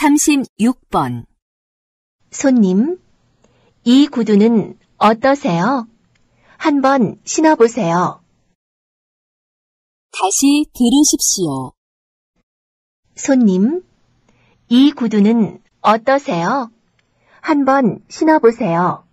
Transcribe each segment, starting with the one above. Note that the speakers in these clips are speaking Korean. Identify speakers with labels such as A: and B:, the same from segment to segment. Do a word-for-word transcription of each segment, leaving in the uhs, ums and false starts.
A: 삼십육 번.
B: 손님, 이 구두는 어떠세요? 한번 신어보세요.
A: 다시 들으십시오.
B: 손님, 이 구두는 어떠세요? 한번 신어보세요.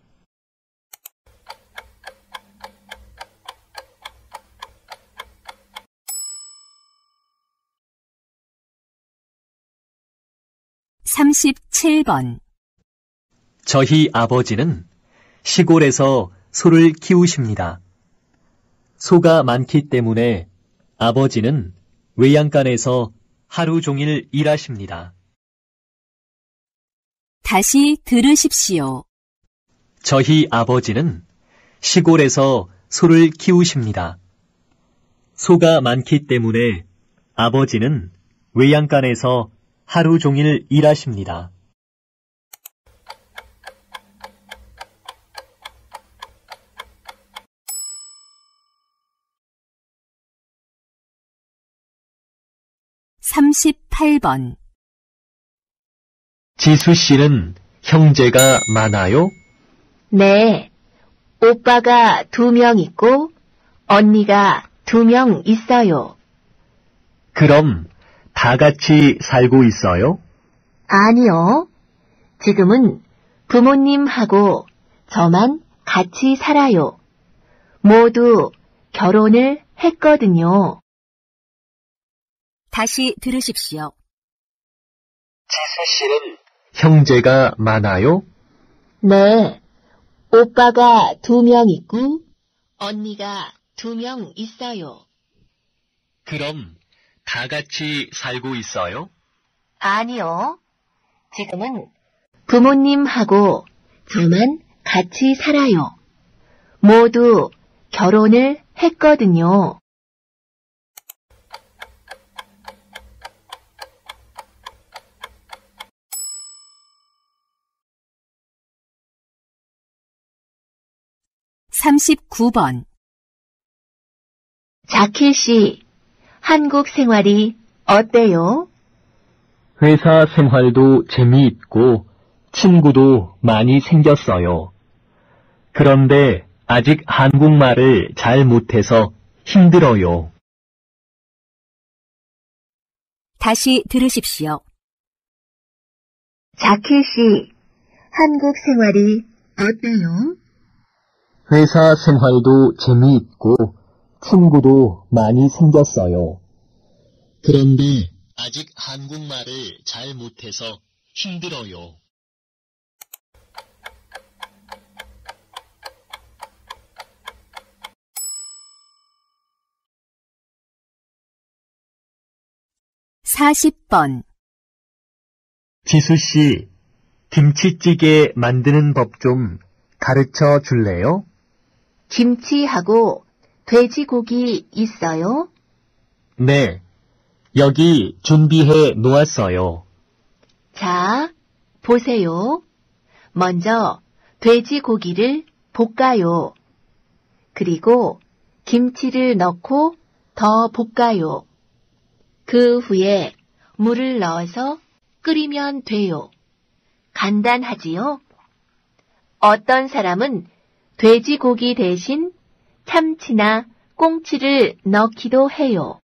A: 삼십칠 번.
C: 저희 아버지는 시골에서 소를 키우십니다. 소가 많기 때문에 아버지는 외양간에서 하루 종일 일하십니다.
A: 다시 들으십시오.
C: 저희 아버지는 시골에서 소를 키우십니다. 소가 많기 때문에 아버지는 외양간에서 하루 종일 일하십니다.
A: 삼십팔 번.
C: 지수 씨는 형제가 많아요?
B: 네, 오빠가 두 명 있고 언니가 두 명 있어요.
C: 그럼 다 같이 살고 있어요?
B: 아니요. 지금은 부모님하고 저만 같이 살아요. 모두 결혼을 했거든요.
A: 다시 들으십시오.
C: 지수 씨는 형제가 많아요?
B: 네, 오빠가 두 명 있고 언니가 두 명 있어요.
C: 그럼 다 같이 살고 있어요?
B: 아니요. 지금은 부모님하고 저만 같이 살아요. 모두 결혼을 했거든요.
A: 삼십구 번.
B: 자킬 씨, 한국 생활이 어때요?
C: 회사 생활도 재미있고 친구도 많이 생겼어요. 그런데 아직 한국말을 잘 못해서 힘들어요.
A: 다시 들으십시오.
B: 자킬 씨, 한국 생활이 어때요?
C: 회사 생활도 재미있고 친구도 많이 생겼어요. 그런데 아직 한국말을 잘 못해서 힘들어요.
A: 사십 번.
C: 지수 씨, 김치찌개 만드는 법 좀 가르쳐 줄래요?
B: 김치하고 돼지고기 있어요?
C: 네, 여기 준비해 놓았어요.
B: 자, 보세요. 먼저 돼지고기를 볶아요. 그리고 김치를 넣고 더 볶아요. 그 후에 물을 넣어서 끓이면 돼요. 간단하지요? 어떤 사람은 돼지고기 대신 참치나 꽁치를 넣기도 해요.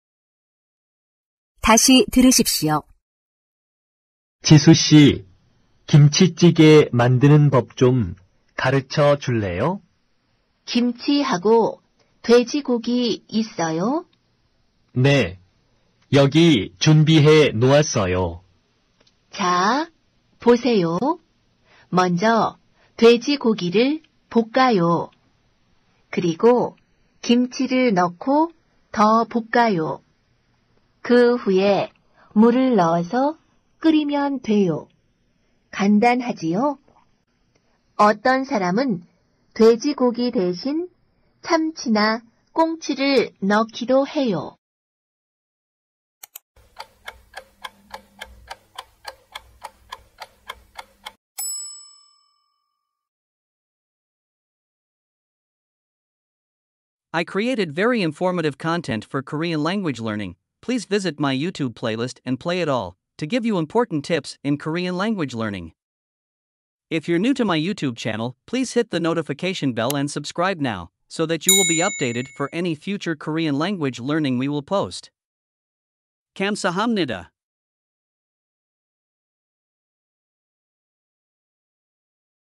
A: 다시 들으십시오.
C: 지수 씨, 김치찌개 만드는 법 좀 가르쳐 줄래요?
B: 김치하고 돼지고기 있어요?
C: 네, 여기 준비해 놓았어요.
B: 자, 보세요. 먼저 돼지고기를 볶아요. 그리고 김치를 넣고 더 볶아요. 그 후에 물을 넣어서 끓이면 돼요. 간단하지요? 어떤 사람은 돼지고기 대신 참치나 꽁치를 넣기도 해요.
D: I created very informative content for Korean language learning. Please visit my YouTube playlist and play it all. to give you important tips in Korean language learning. If you're new to my YouTube channel, please hit the notification bell and subscribe now, so that you will be updated for any future Korean language learning we will post. 감사합니다.